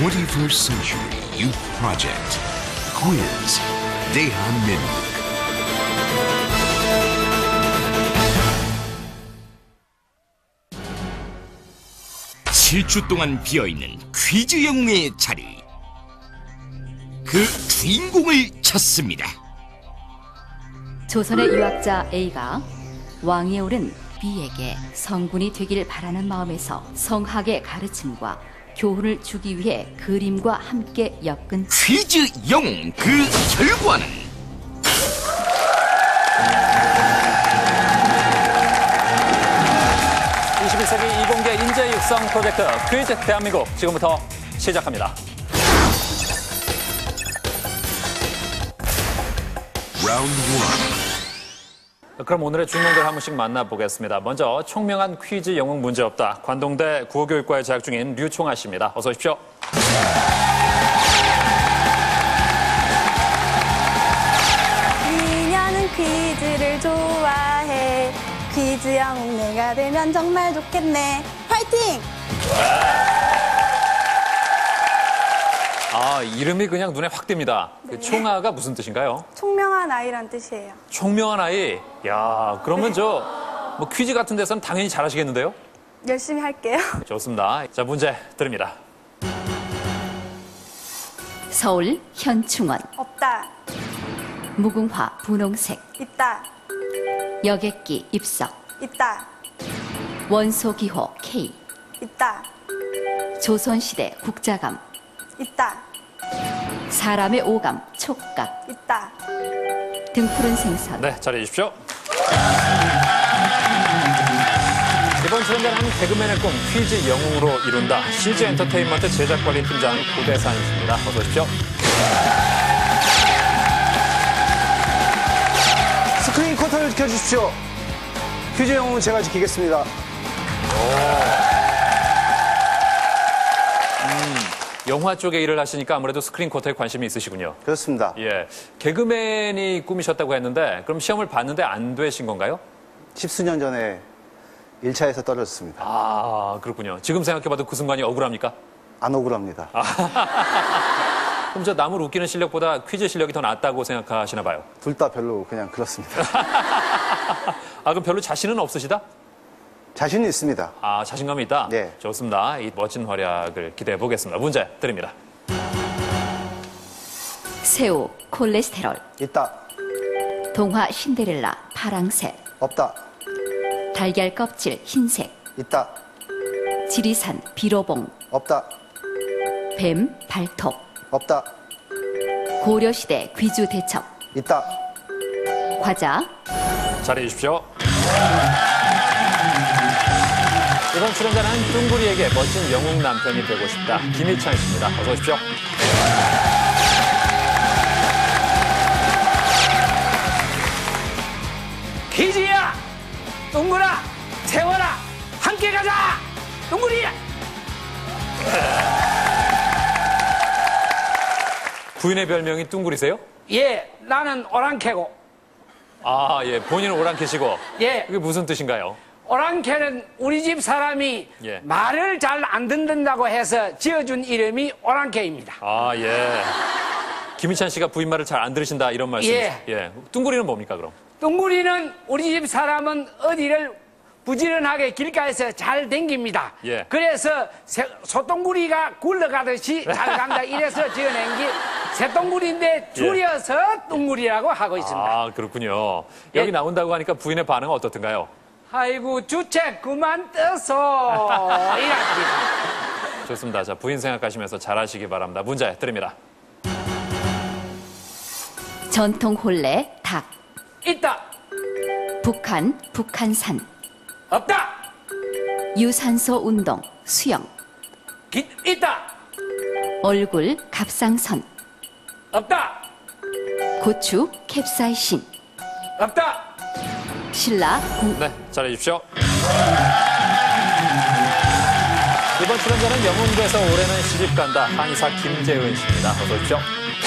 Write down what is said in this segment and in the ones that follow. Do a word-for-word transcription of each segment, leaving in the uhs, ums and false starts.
twenty-first Century Youth Project. Quiz. 대한민국. 칠 주 동안 비어있는 퀴즈 영웅의 자리. 그 주인공을 찾습니다. 조선의 유학자 A가 왕위에 오른 B에게 성군이 되길 바라는 마음에서 성학의 가르침과 교훈을 주기 위해 그림과 함께 엮은 퀴즈 영웅, 그 결과는 이십일 세기 이공계 인재 육성 프로젝트 퀴즈 대한민국 지금부터 시작합니다. 라운드 원. 그럼 오늘의 주인공들 한 분씩 만나보겠습니다. 먼저 총명한 퀴즈 영웅 문제없다. 관동대 국어교육과에 재학 중인 류총아 씨입니다. 어서 오십시오. 미녀는 퀴즈를 좋아해. 퀴즈 영웅 내가 되면 정말 좋겠네. 파이팅! 아, 이름이 그냥 눈에 확 띕니다. 그 총아가 무슨 뜻인가요? 총명한 아이란 뜻이에요. 총명한 아이. 야, 그러면 저 뭐 퀴즈 같은 데서는 당연히 잘하시겠는데요? 열심히 할게요. 좋습니다. 자, 문제 드립니다. 서울 현충원, 없다. 무궁화 분홍색, 있다. 여객기 입석, 있다. 원소기호 K, 있다. 조선시대 국자감, 있다. 사람의 오감 촉각, 있다. 등푸른 생선. 네, 자리해 주십시오. 이번 출연자는 개그맨의 꿈 퀴즈 영웅으로 이룬다. 씨지 엔터테인먼트 제작관리팀장 고대산 씨입니다. 어서 오십시오. 스크린 커튼을 지켜주십시오. 퀴즈 영웅은 제가 지키겠습니다. 영화 쪽에 일을 하시니까 아무래도 스크린 쿼터에 관심이 있으시군요. 그렇습니다. 예, 개그맨이 꿈이셨다고 했는데 그럼 시험을 봤는데 안 되신 건가요? 십수년 전에 일 차에서 떨어졌습니다. 아, 그렇군요. 지금 생각해봐도 그 순간이 억울합니까? 안 억울합니다. 그럼 저 남을 웃기는 실력보다 퀴즈 실력이 더 낫다고 생각하시나 봐요. 둘 다 별로 그냥 그렇습니다. 아, 그럼 별로 자신은 없으시다? 자신이 있습니다. 아, 자신감이 있다? 네. 좋습니다. 이 멋진 활약을 기대해 보겠습니다. 문제 드립니다. 새우 콜레스테롤, 있다. 동화 신데렐라 파랑색, 없다. 달걀 껍질 흰색, 있다. 지리산 비로봉, 없다. 뱀 발톱, 없다. 고려시대 귀주 대첩, 있다. 과자, 자리해 주십시오. 이번 출연자는 뚱구리에게 멋진 영웅 남편이 되고 싶다. 김희찬 씨입니다. 어서 오십시오. 퀴즈야! 뚱구라! 세워라! 함께 가자! 뚱구리야! 부인의 별명이 뚱구리세요? 예, 나는 오랑캐고, 아, 예. 본인은 오랑캐시고. 예, 이게 무슨 뜻인가요? 오랑캐는 우리 집 사람이 예. 말을 잘 안 듣는다고 해서 지어준 이름이 오랑캐입니다. 아, 예. 김희찬 씨가 부인 말을 잘 안 들으신다 이런 말씀이시죠? 예. 예. 뚱구리는 뭡니까, 그럼? 뚱구리는 우리 집 사람은 어디를 부지런하게 길가에서 잘 댕깁니다. 예. 그래서 새- 소똥구리가 굴러가듯이 잘 간다 이래서 지어낸 게 새똥구리인데 줄여서 뚱구리라고 하고 있습니다. 아, 그렇군요. 예. 여기 나온다고 하니까 부인의 반응은 어떻든가요? 아이고 주책 그만 떠서 이렇게. 좋습니다. 자, 부인 생각하시면서 잘하시기 바랍니다. 문제 드립니다. 전통 혼례 닭, 있다. 북한 북한산, 없다. 유산소 운동 수영, 기, 있다. 얼굴 갑상선, 없다. 고추 캡사이신, 없다. 신라 공, 네, 잘해 주십시오. 이번 출연자는 영웅돼서 올해는 시집간다. 한의사 김재은 씨입니다. 어서 오십시오.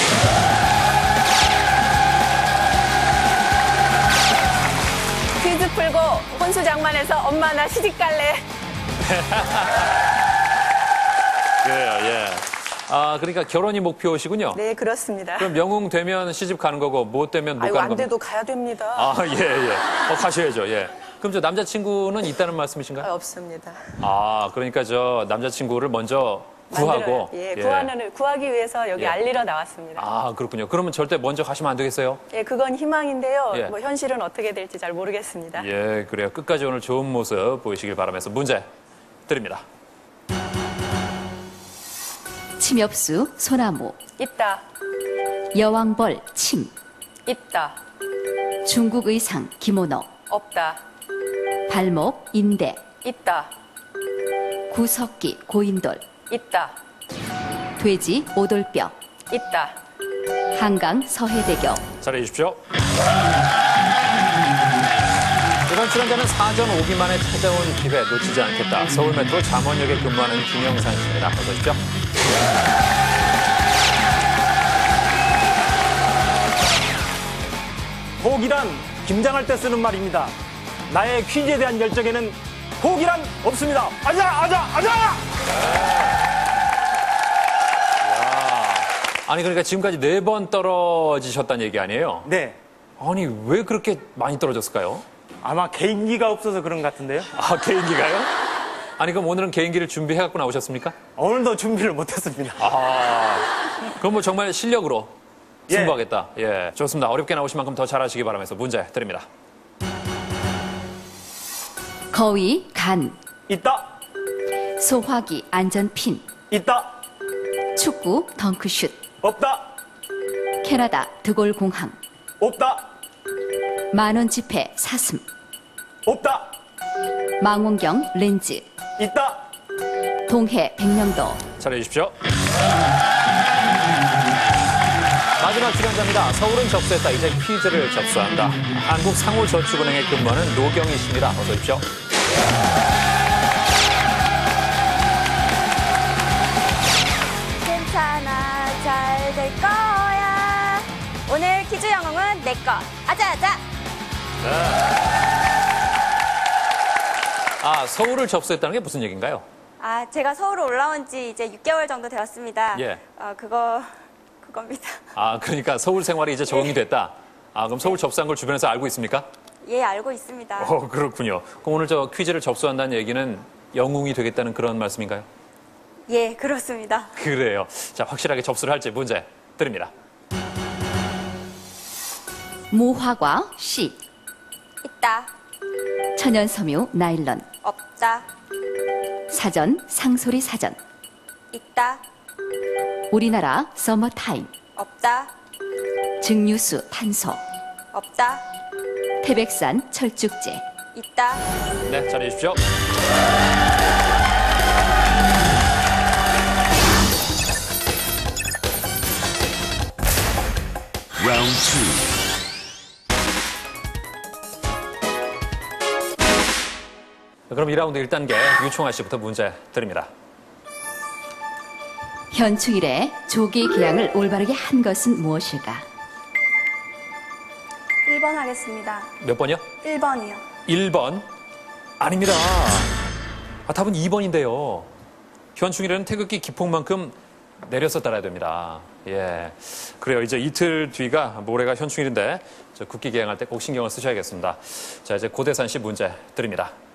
퀴즈 풀고 혼수장만해서 엄마 나 시집 갈래. 그래요, 예. 아, 그러니까 결혼이 목표시군요. 네, 그렇습니다. 그럼 영웅 되면 시집 가는 거고 못 되면 못 아유, 가는 안 겁니다. 돼도 가야 됩니다. 아, 예, 예. 어, 가셔야죠, 예. 그럼 저 남자친구는 있다는 말씀이신가요? 아, 없습니다. 아, 그러니까 저 남자친구를 먼저 구하고. 만들어요. 예, 구하는, 구하기 위해서 여기 예. 알리러 나왔습니다. 아, 그렇군요. 그러면 절대 먼저 가시면 안 되겠어요? 예, 그건 희망인데요. 예. 뭐 현실은 어떻게 될지 잘 모르겠습니다. 예, 그래요. 끝까지 오늘 좋은 모습 보이시길 바라면서 문제 드립니다. 침엽수 소나무, 있다, 여왕벌 침, 있다, 중국 의상 기모노, 없다, 발목 인대, 있다, 구석기 고인돌, 있다, 돼지 오돌뼈, 있다. 한강 서해대교, 잘해 주십시오. 이번 출연자는 사전 오기 만에 찾아온 기회 놓치지 않겠다. 서울 메트로 잠원역에 근무하는 김영산 씨입니다. 어서 오십시오. 혹이란 김장할 때 쓰는 말입니다. 나의 퀴즈에 대한 열정에는 혹이란 없습니다. 아자, 아자, 아자! 아니 그러니까 지금까지 네 번 떨어지셨다는 얘기 아니에요? 네. 아니 왜 그렇게 많이 떨어졌을까요? 아마 개인기가 없어서 그런 것 같은데요. 아 개인기가요? 아니 그럼 오늘은 개인기를 준비해갖고 나오셨습니까? 오늘도 준비를 못했습니다. 아 그럼 뭐 정말 실력으로 예. 승부하겠다. 예, 좋습니다. 어렵게 나오신 만큼 더 잘하시기 바라면서 문제 드립니다. 거위 간, 있다, 소화기 안전핀, 있다, 축구 덩크슛, 없다, 캐나다 드골공항, 없다, 만원 지폐 사슴, 없다, 망원경 렌즈, 있다. 동해 백령도, 잘해 주십시오. 마지막 출연자입니다. 서울은 접수했다. 이제 퀴즈를 접수한다. 한국상호저축은행에 근무하는 노경희 씨입니다. 어서 오십시오. 괜찮아, 잘 될 거야. 오늘 퀴즈 영웅은 내 거. 아자, 아자. 아, 서울을 접수했다는 게 무슨 얘기인가요? 아, 제가 서울에 올라온 지 이제 육 개월 정도 되었습니다. 예. 어, 그거, 그겁니다. 아, 그러니까 서울 생활이 이제 적응이 됐다. 아, 그럼 서울 접수한 걸 주변에서 알고 있습니까? 예, 알고 있습니다. 어, 그렇군요. 그럼 오늘 저 퀴즈를 접수한다는 얘기는 영웅이 되겠다는 그런 말씀인가요? 예, 그렇습니다. 그래요. 자, 확실하게 접수를 할지 문제 드립니다. 무화과 씨, 있다, 천연섬유 나일론, 없다, 사전 상소리 사전, 있다, 우리나라 서머타임, 없다, 증류수 탄소, 없다, 태백산 철쭉제, 있다. 네, 잘해 주십시오. 라운드 투. 그럼 이 라운드 일 단계 유총아 씨부터 문제 드립니다. 현충일에 조기 개양을 올바르게 한 것은 무엇일까? 일 번 하겠습니다. 몇 번이요? 일 번이요. 일 번. 아닙니다. 아, 답은 이 번인데요. 현충일에는 태극기 기폭만큼 내려서 따라야 됩니다. 예. 그래요. 이제 이틀 뒤가 모레가 현충일인데 저 국기 개양할 때 꼭 신경을 쓰셔야겠습니다. 자, 이제 고대산 씨 문제 드립니다.